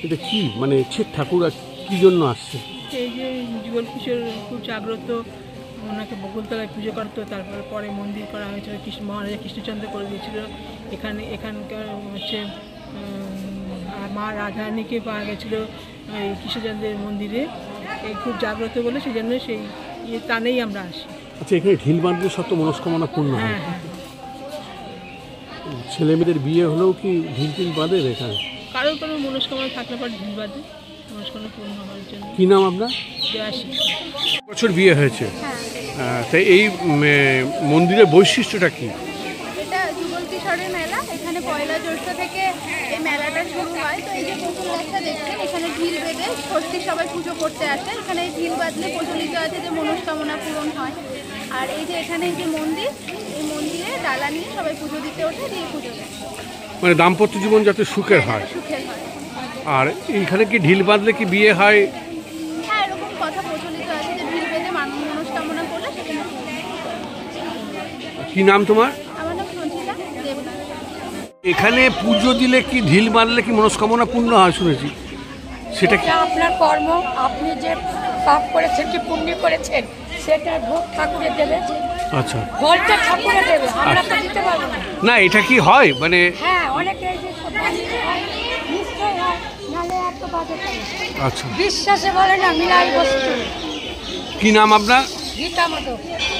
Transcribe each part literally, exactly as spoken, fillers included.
এটা কি মানে ছে ঠাকুর কি জন্য আসছে? এই যে যুগল কিশোর খুব জাগ্রত, ওনাকে বকুলতলায় পুজো করতো, তারপরে পরে মন্দির করা হয়েছিল, কৃষ্ণ মহারাজা কৃষ্ণচন্দ্র করে দিয়েছিল এখানে। এখানকার হচ্ছে মা রাধারানীকে পাওয়া গেছিলো এই কৃষ্ণচন্দ্রের মন্দিরে, এই খুব জাগ্রত বলে সেই জন্য সেই ইয়ে টানেই আমরা আসি। আচ্ছা, এখানে ঢিল বাঁধলে সব তো মনস্কামনা পূর্ণ হয়? হ্যাঁ হ্যাঁ। ছেলে মেয়েদের বিয়ে হলেও কি ঢিল টিল বাঁধে এখানে? কারোর কোনো মনস্কামনা থাকলে পর ঢিল বাঁধে মনস্কামনা পূর্ণ হওয়ার জন্য। কি নাম আপনার? দেবাশিস। বছর বিয়ে হয়েছে, তাই এই মন্দিরের বৈশিষ্ট্যটা কি? এটা যুগল কিশোরের মেলা, এখানে পয়লা জ্যৈষ্ঠ থেকে এই মেলাটা শুরু হয়। তো এই যে বকুল গাছটা দেখছেন, এখানে ঢিল বেঁধে ষষ্ঠী সবাই পুজো করতে আসে। এখানে ঢিল বাঁধলে প্রচলিত আছে যে মনস্কামনা পূরণ হয়। আর এই যে এখানে এই যে মন্দির, এই মন্দিরে ডালা নিয়ে সবাই পুজো দিতে ওঠে, দিয়ে পুজো দেয়, মানে দাম্পত্য জীবন যাতে সুখের হয়। সুখের হয়। আর এইখানে কি ঢিল বাঁধলে কি বিয়ে হয়? হ্যাঁ, এরকম কথা প্রচলিত আছে যে ঢিল বেঁধে মানুষ মনস্কামনা করলে সেখানে। কি নাম তোমার? আমার নাম সঞ্চিতা দেবনাথ। এখানে পুজো দিলে কি ঢিল বাঁধলে কি মনস্কামনা পূর্ণ হয় শুনেছি, সেটা কি? আপনার কর্ম, আপনি যে পাপ করেছেন কি পুণ্য করেছেন সেটা ভোগ ঠাকুরে দেবে। আচ্ছা, ফলটা ঠাকুরে দেবে, আমরা তো দিতে পারবো না। না এটা কি হয় মানে? হ্যাঁ, অনেকে এই যে নিশ্চয় হয়, নাহলে এত বাজে করে। আচ্ছা, বিশ্বাসে বলে না মিলাই বস্তু। কি নাম আপনার? গীতা মতো।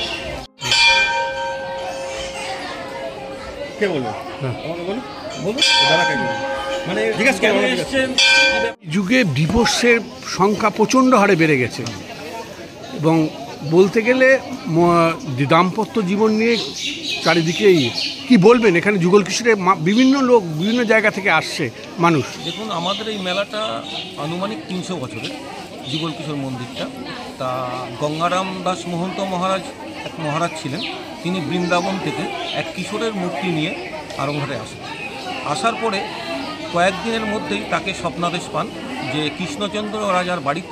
কে বলবো? বলুন বলুন দাদা কে বলবো? মানে জিজ্ঞাসা করছেন। যুগে ডিভোর্সের সংখ্যা প্রচণ্ড হারে বেড়ে গেছে এবং বলতে গেলে দাম্পত্য জীবন নিয়ে চারিদিকেই কি বলবেন? এখানে যুগল কিশোরে বিভিন্ন লোক বিভিন্ন জায়গা থেকে আসছে মানুষ। দেখুন, আমাদের এই মেলাটা আনুমানিক তিনশো বছরের, যুগল কিশোর মন্দিরটা। তা গঙ্গারাম দাস মহন্ত মহারাজ এক মহারাজ ছিলেন, তিনি বৃন্দাবন থেকে এক কিশোরের মূর্তি নিয়ে আরংঘাটে আসেন। আসার পরে কয়েকদিনের মধ্যেই তাকে স্বপ্নাদেশ পান যে কৃষ্ণচন্দ্র রাজার বাড়িতে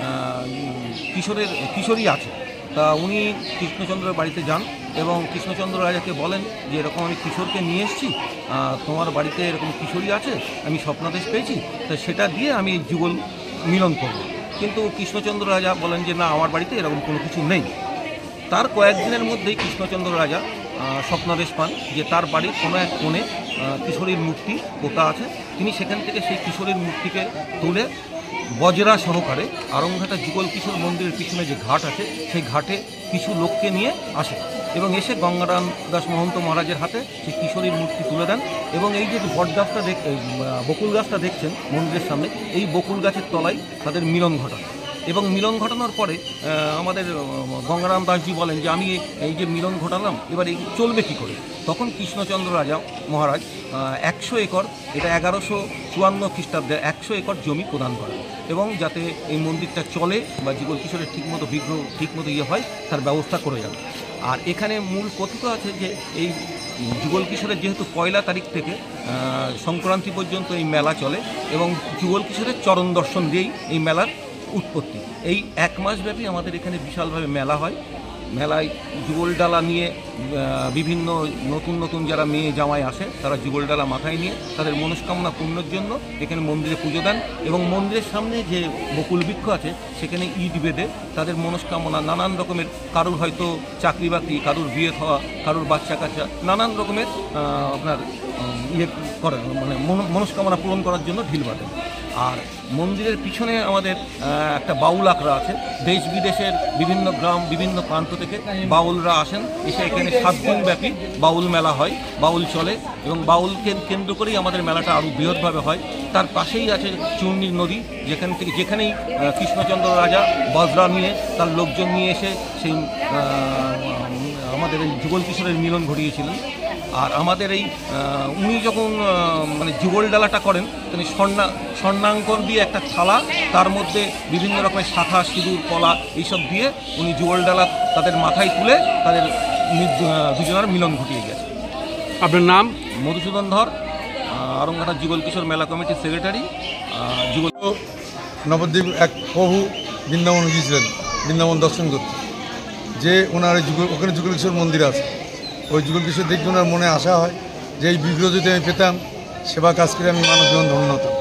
কিশোরের কিশোরী আছে। তা উনি কৃষ্ণচন্দ্রের বাড়িতে যান এবং কৃষ্ণচন্দ্র রাজাকে বলেন যে এরকম আমি কিশোরকে নিয়ে এসেছি, তোমার বাড়িতে এরকম কিশোরী আছে, আমি স্বপ্নাদেশ পেয়েছি, তা সেটা দিয়ে আমি যুগল মিলন করব। কিন্তু কৃষ্ণচন্দ্র রাজা বলেন যে না, আমার বাড়িতে এরকম কোনো কিছু নেই। তার কয়েকদিনের মধ্যেই কৃষ্ণচন্দ্র রাজা স্বপ্নাদেশ পান যে তার বাড়ির কোনো এক কোণে কিশোরীর মূর্তি পোতা আছে। তিনি সেখান থেকে সেই কিশোরীর মূর্তিকে তুলে বজরা সহকারে আরংঘাটা যুগল কিশোর মন্দিরের পিছনে যে ঘাট আছে সেই ঘাটে কিছু লোককে নিয়ে আসে এবং এসে গঙ্গারাম দাস মহন্ত মহারাজের হাতে সেই কিশোরীর মূর্তি তুলে দেন। এবং এই যে বট গাছটা দেখ বকুল গাছটা দেখছেন মন্দিরের সামনে, এই বকুল গাছের তলায় তাদের মিলন ঘটান। এবং মিলন ঘটানোর পরে আমাদের গঙ্গারাম দাসজি বলেন যে আমি এই যে মিলন ঘটালাম, এবার এই চলবে কী করে? তখন কৃষ্ণচন্দ্র রাজা মহারাজ একশো একর, এটা এগারোশো চুয়ান্ন খ্রিস্টাব্দে একশো একর জমি প্রদান করেন এবং যাতে এই মন্দিরটা চলে বা যুগল কিশোরের ঠিকমতো বিগ্রহ ঠিকমতো ইয়ে হয় তার ব্যবস্থা করে যান। আর এখানে মূল কথিত আছে যে এই যুগল কিশোরের যেহেতু পয়লা তারিখ থেকে সংক্রান্তি পর্যন্ত এই মেলা চলে এবং যুগল কিশোরের চরণ দর্শন দিয়েই এই মেলার উৎপত্তি। এই এক মাস ব্যাপী আমাদের এখানে বিশালভাবে মেলা হয়। মেলায় যুগল ডালা নিয়ে বিভিন্ন নতুন নতুন যারা মেয়ে জামাই আসে তারা যুগল ডালা মাথায় নিয়ে তাদের মনস্কামনা পূর্ণের জন্য এখানে মন্দিরে পুজো দেন এবং মন্দিরের সামনে যে বকুল বৃক্ষ আছে সেখানে ইট বেঁধে তাদের মনস্কামনা নানান রকমের, কারুর হয়তো চাকরি বাকরি, কারুর বিয়ে হওয়া, কারুর বাচ্চা কাচ্চা, নানান রকমের আপনার ইয়ে করে মানে মনস্কামনা পূরণ করার জন্য ঢিল বাঁধেন। আর মন্দিরের পিছনে আমাদের একটা বাউল আখড়া আছে। দেশ বিদেশের বিভিন্ন গ্রাম, বিভিন্ন প্রান্ত থেকে বাউলরা আসেন, এসে এখানে সাত দিন ব্যাপী বাউল মেলা হয়, বাউল চলে এবং বাউলকে কেন্দ্র করেই আমাদের মেলাটা আরও বৃহৎভাবে হয়। তার পাশেই আছে চূর্ণীর নদী, যেখান থেকে যেখানেই কৃষ্ণচন্দ্র রাজা বজরা নিয়ে তার লোকজন নিয়ে এসে সেই আমাদের এই যুগল কিশোরের মিলন ঘটিয়েছিলেন। আর আমাদের এই উনি যখন মানে যুগল ডালাটা করেন তিনি স্বর্ণা স্বর্ণাঙ্কন দিয়ে একটা থালা, তার মধ্যে বিভিন্ন রকমের শাখা, সিঁদুর, কলা এইসব দিয়ে উনি যুগল ডালা তাদের মাথায় তুলে তাদের দুজনের মিলন ঘটিয়ে গেছে। আপনার নাম? মধুসূদন ধর, আরংঘাটা যুগল কিশোর মেলা কমিটির সেক্রেটারি। যুগল নবদ্বীপ এক প্রভু বৃন্দাবন গিয়েছিলেন বৃন্দাবন দর্শন করতে, যে ওনার যুগল ওখানে যুগল কিশোর মন্দির আছে। ওই যুগল কিশোর দেখে ওনার মনে আশা হয় যে এই বিগ্রহ যদি আমি পেতাম, সেবা কাজ করে আমি মানব জীবন ধন্য হতাম।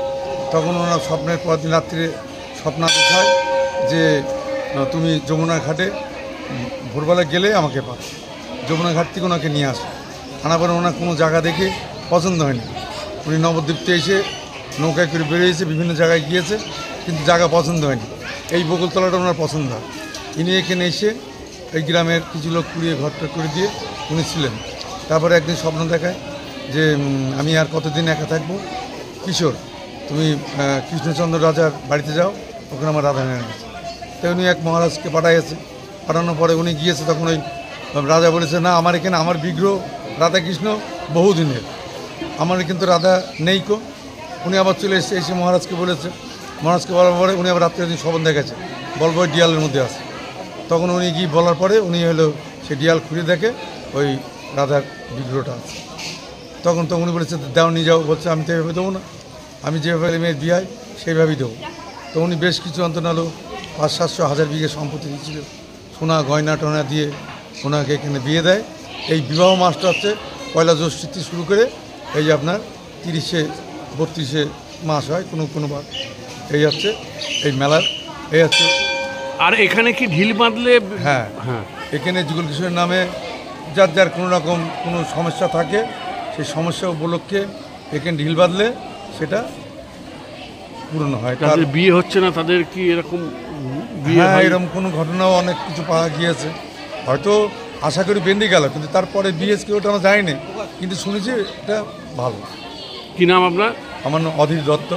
তখন ওনার স্বপ্নের পরদিন রাত্রে স্বপ্ন দেখায় যে তুমি যমুনার ঘাটে ভোরবেলা গেলে আমাকে পাও। যমুনা ঘাট থেকে ওনাকে নিয়ে আসে, আনার পরে ওনার কোনো জায়গা দেখে পছন্দ হয়নি। উনি নবদ্বীপতে এসে নৌকায় করে বেরিয়েছে, বিভিন্ন জায়গায় গিয়েছে, কিন্তু জায়গা পছন্দ হয়নি। এই বকুলতলাটা ওনার পছন্দ হয়। ইনি এখানে এসে এই গ্রামের কিছু লোক কুড়িয়ে ঘরটা করে দিয়ে উনি ছিলেন। তারপরে একদিন স্বপ্ন দেখায় যে আমি আর কতদিন একা থাকবো, কিশোর তুমি কৃষ্ণচন্দ্র রাজার বাড়িতে যাও, ওখানে আমার রাধা মেয়ে আছে। তাই উনি এক মহারাজকে পাঠাইছে, পাঠানোর পরে উনি গিয়েছে, তখন ওই রাজা বলেছে না আমার এখানে আমার বিগ্রহ রাধাকৃষ্ণ বহুদিনের, আমার কিন্তু রাধা নেই কো। উনি আবার চলে এসে এসে মহারাজকে বলেছে, মহারাজকে বলার পরে উনি আবার রাত্রে দিন স্বপ্ন দেখেছে বলবো ওই ডিয়ালের মধ্যে আছে। তখন উনি গিয়ে বলার পরে উনি হলো সে ডিয়াল খুঁড়ে দেখে ওই রাধার বিগ্রহটা আছে। তখন তো উনি বলেছে দাও নিয়ে যাও, বলছে আমি তো এভাবে দেবো না, আমি যেভাবে মেয়ের বিয়ে হয় সেইভাবেই দেবো। তো উনি বেশ কিছু অন্তত নালো পাঁচ সাতশো হাজার বিঘে সম্পত্তি দিয়েছিল, সোনা গয়না টনা দিয়ে ওনাকে এখানে বিয়ে দেয়। এই বিবাহ মাসটা হচ্ছে পয়লা জ্যৈষ্ঠ থেকে শুরু করে এই যে আপনার তিরিশে বত্রিশে মাস হয় কোনো কোনো বার। এই হচ্ছে এই মেলার এই হচ্ছে। আর এখানে কি ঢিল বাঁধলে? হ্যাঁ হ্যাঁ, এখানে যুগল কিশোরের নামে যার যার কোনো রকম কোনো সমস্যা থাকে সেই সমস্যা উপলক্ষে এখানে ঢিল বাঁধলে সেটা পূরণ হয়। তাদের বিয়ে হচ্ছে না, তাদের কি এরকম বিয়ে হ্যাঁ হয়? এরকম কোনো ঘটনাও অনেক কিছু পাওয়া গিয়েছে, হয়তো আশা করি বেঁধে গেল, কিন্তু তারপরে বিএসকে ওটা আমরা যাইনি, কিন্তু শুনেছি এটা ভালো। কি নাম আপনার? আমার নাম অধীর দত্ত।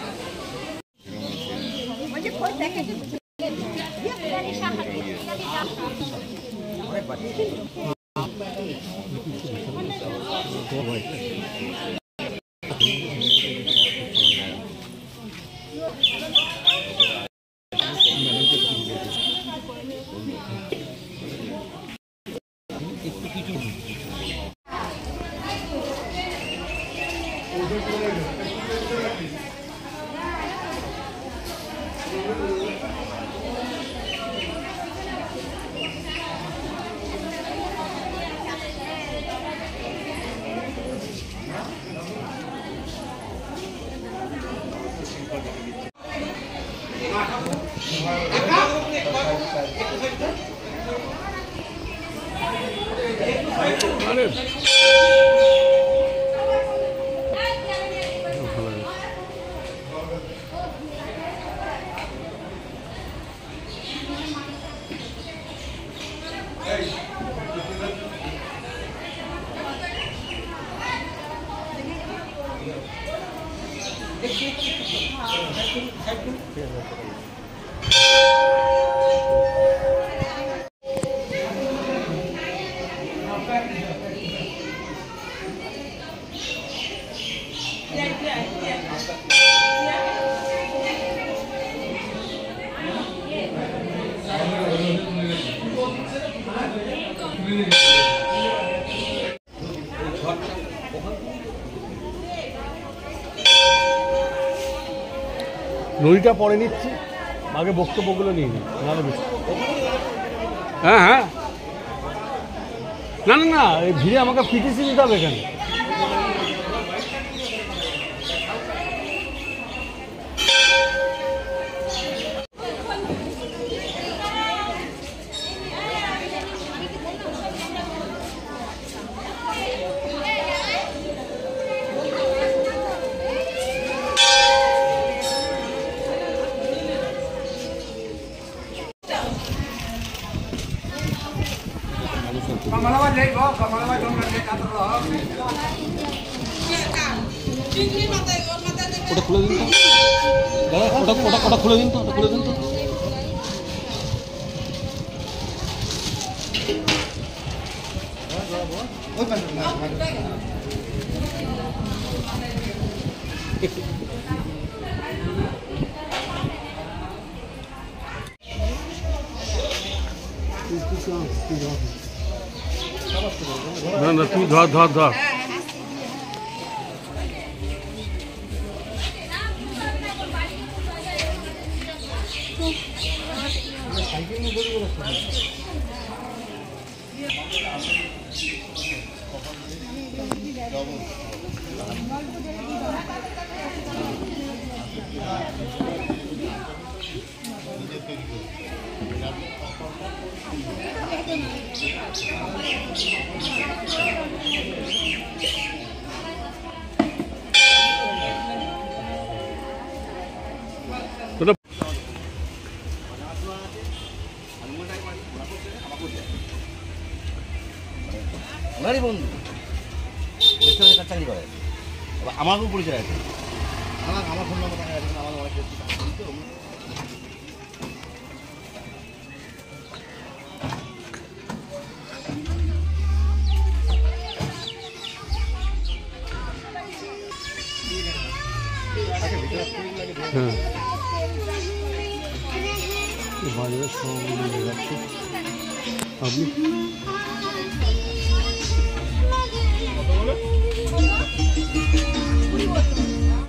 নদীটা পরে নিচ্ছি, আগে বক্তব্যগুলো নিয়ে নিই, নাহলে বেশি। হ্যাঁ হ্যাঁ, না না না, এই ভিড়ে আমাকে পিটিসি দিতে হবে এখানে। ওটা খুলে দিন তো দাদা, ওটা ওটা ওটা খুলে দিন তো, ওটা খুলে দিন তো। না না, তুই ধর ধর ধর। ওনারই বন্ধু রেস্টুরেন্টের কাজ চাকরি করে, আমাকেও পরিচয় আছে, আমার আমার ফোন নম্বর টাকা আছে, আমার অনেক হ্যাঁ বাজারের সঙ্গে আপনি